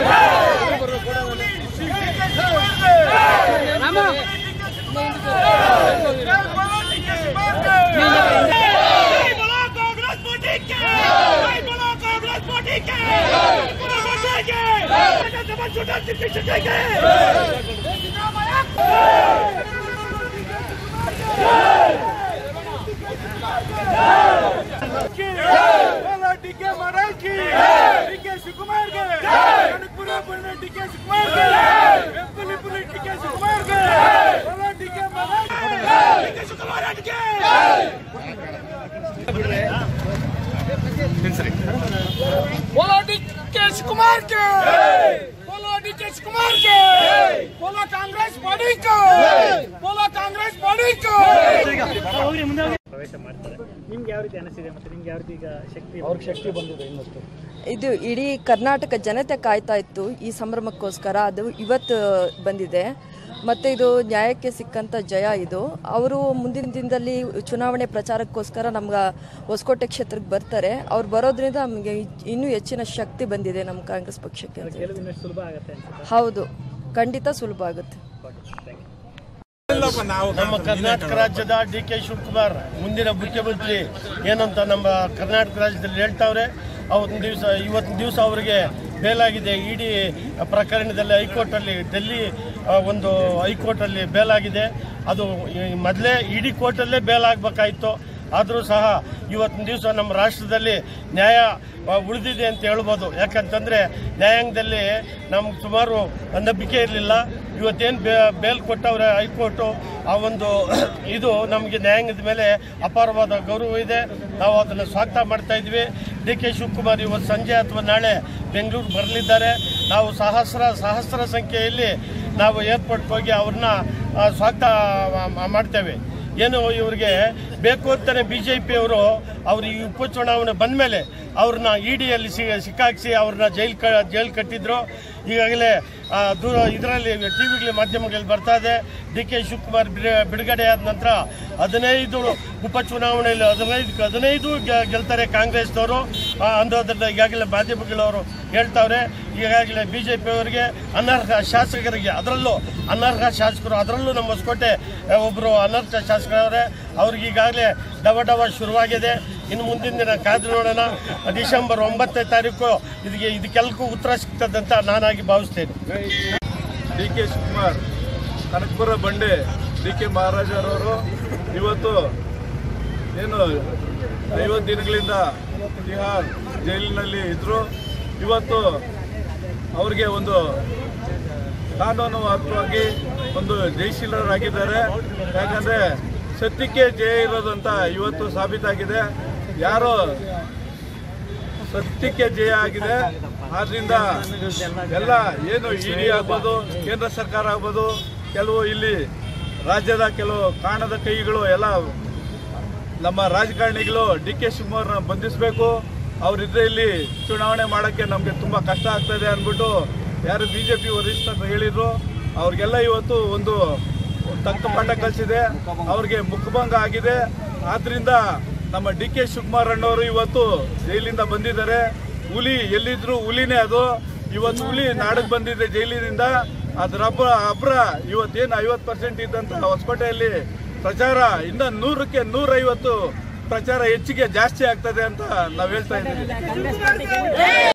बोलो डीके कुमार के, बोलो डीके कुमार के, बोलो कांग्रेस पार्टी को, बोलो कांग्रेस पार्टी को। ಪ್ರವೇಶ ಮಾಡ್ತಾರೆ. ನಿಮ್ಗೆ ಯಾವ ರೀತಿ ಅನಿಸಿದೆ ಮತ್ತೆ ನಿಮ್ಗೆ ಯಾವ ರೀತಿ ಈಗ ಶಕ್ತಿ ಬಂದಿದೆ ಇನ್ನೊಂದು? ಇದು ಇಡೀ ಕರ್ನಾಟಕ ಜನತೆ ಕಾಯ್ತಾ ಇತ್ತು ಈ ಸಂಭ್ರಮಕ್ಕೋಸ್ಕರ, ಅದು ಇವತ್ತು ಬಂದಿದೆ. ಮತ್ತು ಇದು ನ್ಯಾಯಕ್ಕೆ ಸಿಕ್ಕಂಥ ಜಯ. ಇದು ಅವರು ಮುಂದಿನ ದಿನದಲ್ಲಿ ಚುನಾವಣೆ ಪ್ರಚಾರಕ್ಕೋಸ್ಕರ ನಮ್ಗೆ ಹೊಸಕೋಟೆ ಕ್ಷೇತ್ರಕ್ಕೆ ಬರ್ತಾರೆ. ಅವ್ರು ಬರೋದ್ರಿಂದ ನಮಗೆ ಇನ್ನೂ ಹೆಚ್ಚಿನ ಶಕ್ತಿ ಬಂದಿದೆ ನಮ್ಮ ಕಾಂಗ್ರೆಸ್ ಪಕ್ಷಕ್ಕೆ. ಸುಲಭ ಆಗುತ್ತೆ. ಹೌದು, ಖಂಡಿತ ಸುಲಭ ಆಗುತ್ತೆ. ನಮ್ಮ ಕರ್ನಾಟಕ ರಾಜ್ಯದ ಡಿ.ಕೆ. ಶಿವಕುಮಾರ್ ಮುಂದಿನ ಮುಖ್ಯಮಂತ್ರಿ ಏನಂತ ನಮ್ಮ ಕರ್ನಾಟಕ ರಾಜ್ಯದಲ್ಲಿ ಹೇಳ್ತಾವ್ರೆ. ಇವತ್ತಿನ ದಿವಸ ಅವರಿಗೆ ಬೇಲಾಗಿದೆ. ಇಡಿ ಪ್ರಕರಣದಲ್ಲಿ ಹೈಕೋರ್ಟಲ್ಲಿ, ಡೆಲ್ಲಿ ಒಂದು ಹೈಕೋರ್ಟಲ್ಲಿ ಬೇಲಾಗಿದೆ. ಅದು ಮೊದಲೇ ಇಡಿ ಕೋರ್ಟಲ್ಲೇ ಬೇಲಾಗಬೇಕಾಯಿತು. ಆದರೂ ಸಹ ಇವತ್ತಿನ ದಿವಸ ನಮ್ಮ ರಾಷ್ಟ್ರದಲ್ಲಿ ನ್ಯಾಯ ಉಳಿದಿದೆ ಅಂತ ಹೇಳ್ಬೋದು. ಯಾಕಂತಂದರೆ ನ್ಯಾಯಾಂಗದಲ್ಲಿ ನಮ್ಗೆ ಸುಮಾರು ನಂಬಿಕೆ ಇರಲಿಲ್ಲ. ಇವತ್ತೇನು ಬೇಲ್ ಕೊಟ್ಟವ್ರೆ ಹೈಕೋರ್ಟು, ಆ ಒಂದು ಇದು ನಮಗೆ ನ್ಯಾಯಾಂಗದ ಮೇಲೆ ಅಪಾರವಾದ ಗೌರವ ಇದೆ. ನಾವು ಅದನ್ನು ಸ್ವಾಗತ ಮಾಡ್ತಾ ಇದ್ವಿ. ಡಿ.ಕೆ. ಶಿವಕುಮಾರ್ ಇವತ್ತು ಸಂಜೆ ಅಥವಾ ನಾಳೆ ಬೆಂಗಳೂರು ಬರಲಿದ್ದಾರೆ. ನಾವು ಸಹಸ್ರ ಸಂಖ್ಯೆಯಲ್ಲಿ ನಾವು ಏರ್ಪೋರ್ಟ್ಗೆ ಹೋಗಿ ಅವ್ರನ್ನ ಸ್ವಾಗತ ಮಾಡ್ತೇವೆ. ಏನು ಇವರಿಗೆ ಬೇಕು ಅಂತಾನೆ ಬಿಜೆಪಿಯವರು ಈ ಉಪಚುನಾವಣೆ ಬಂದ ಮೇಲೆ ಅವ್ರನ್ನ ಇಡಿಯಲ್ಲಿ ಸಿಕ್ಕಾಕಿಸಿ ಅವ್ರನ್ನ ಜೈಲ್ ಕಟ್ಟಿದ್ರು. ಈಗಾಗಲೇ ಇದರಲ್ಲಿ ಟಿವಿಗಳಲ್ಲಿ ಮಾಧ್ಯಮಗಳಲ್ಲಿ ಬರ್ತಾ ಇದೆ. ಡಿ.ಕೆ. ಶಿವಕುಮಾರ್ ಬಿಡುಗಡೆ ಆದ ನಂತರ 15 ಉಪಚುನಾವಣೆಯಲ್ಲಿ 15 ಗೆಲ್ತಾರೆ ಕಾಂಗ್ರೆಸ್ನವರು ಅನ್ನೋದನ್ನ ಈಗಾಗಲೇ ಮಾಧ್ಯಮಗಳವರು ಹೇಳ್ತಾವ್ರೆ. ಈಗಾಗಲೇ ಬಿಜೆಪಿಯವರಿಗೆ ಅನರ್ಹ ಶಾಸಕರಿಗೆ, ಅದರಲ್ಲೂ ಅನರ್ಹ ಶಾಸಕರು, ಅದರಲ್ಲೂ ನಮ್ಮ ಹೊಸಕೋಟೆ ಒಬ್ಬರು ಅನರ್ಹ ಶಾಸಕರವರೇ, ಅವ್ರಿಗೆ ಈಗಾಗಲೇ ಡವ ಶುರುವಾಗಿದೆ. ಇನ್ನು ಮುಂದಿನ ದಿನ ಕಾದು ನೋಡೋಣ. ಡಿಸೆಂಬರ್ 9ನೇ ತಾರೀಕು ಇದಕ್ಕೆಲ್ಲಕ್ಕೂ ಉತ್ತರ ಸಿಗ್ತದಂತ ನಾನಾಗಿ ಭಾವಿಸ್ತೇನೆ. ಡಿ.ಕೆ. ಶಿವಕುಮಾರ್ ಕನಕಪುರ ಬಂಡೆ ಡಿ.ಕೆ. ಮಹಾರಾಜರವರು ಇವತ್ತು ಏನು 50 ದಿನಗಳಿಂದ ತಿಹಾರ್ ಜೈಲಿನಲ್ಲಿ ಇದ್ದರು. ಇವತ್ತು ಅವರಿಗೆ ಒಂದು ಕಾನೂನುಬದ್ಧವಾಗಿ ಒಂದು ಜಯಶೀಲರಾಗಿದ್ದಾರೆ. ಯಾಕಂದರೆ ಸತ್ಯಕ್ಕೆ ಜಯ ಇರೋದಂತ ಇವತ್ತು ಸಾಬೀತಾಗಿದೆ. ಯಾರೋ ಸತ್ಯಕ್ಕೆ ಜಯ ಆಗಿದೆ. ಆದ್ರಿಂದ ಎಲ್ಲ ಏನು ಇಡಿ ಆಗ್ಬೋದು, ಕೇಂದ್ರ ಸರ್ಕಾರ ಆಗ್ಬೋದು, ಕೆಲವು ಇಲ್ಲಿ ರಾಜ್ಯದ ಕೆಲವು ಕಾಣದ ಕೈಗಳು ಎಲ್ಲ ನಮ್ಮ ರಾಜಕಾರಣಿಗಳು ಡಿ.ಕೆ. ಶಿವಕುಮಾರ್ನ ಬಂಧಿಸಬೇಕು. ಅವರಿದ್ರೆ ಇಲ್ಲಿ ಚುನಾವಣೆ ಮಾಡೋಕ್ಕೆ ನಮಗೆ ತುಂಬ ಕಷ್ಟ ಆಗ್ತದೆ ಅಂದ್ಬಿಟ್ಟು ಯಾರು ಬಿಜೆಪಿ ವರಿಷ್ಠರು ಹೇಳಿದ್ರು, ಅವ್ರಿಗೆಲ್ಲ ಇವತ್ತು ಒಂದು ತಕ್ಕ ಪಾಠ ಕಲಿಸಿದೆ. ಅವ್ರಿಗೆ ಮುಖಭಂಗ ಆಗಿದೆ. ಆದ್ದರಿಂದ ನಮ್ಮ ಡಿ.ಕೆ. ಶಿವಕುಮಾರ್ ಅಣ್ಣವರು ಇವತ್ತು ಜೈಲಿಂದ ಬಂದಿದ್ದಾರೆ. ಹುಲಿ ಎಲ್ಲಿದ್ರು ಹುಲಿನೇ ಅದು. ಇವತ್ತು ಹುಲಿ ನಾಡಿಗೆ ಬಂದಿದೆ ಜೈಲಿನಿಂದ. ಅದರ ಅಬ್ರ ಇವತ್ತೇನು 50% ಇದ್ದಂಥ ಹೊಸಕೋಟೆಯಲ್ಲಿ ಪ್ರಚಾರ ಇನ್ನ 100ಕ್ಕೆ 150 ಪ್ರಚಾರ ಹೆಚ್ಚಿಗೆ ಜಾಸ್ತಿ ಆಗ್ತದೆ ಅಂತ ನಾವು ಹೇಳ್ತಾ ಇದ್ದೀವಿ.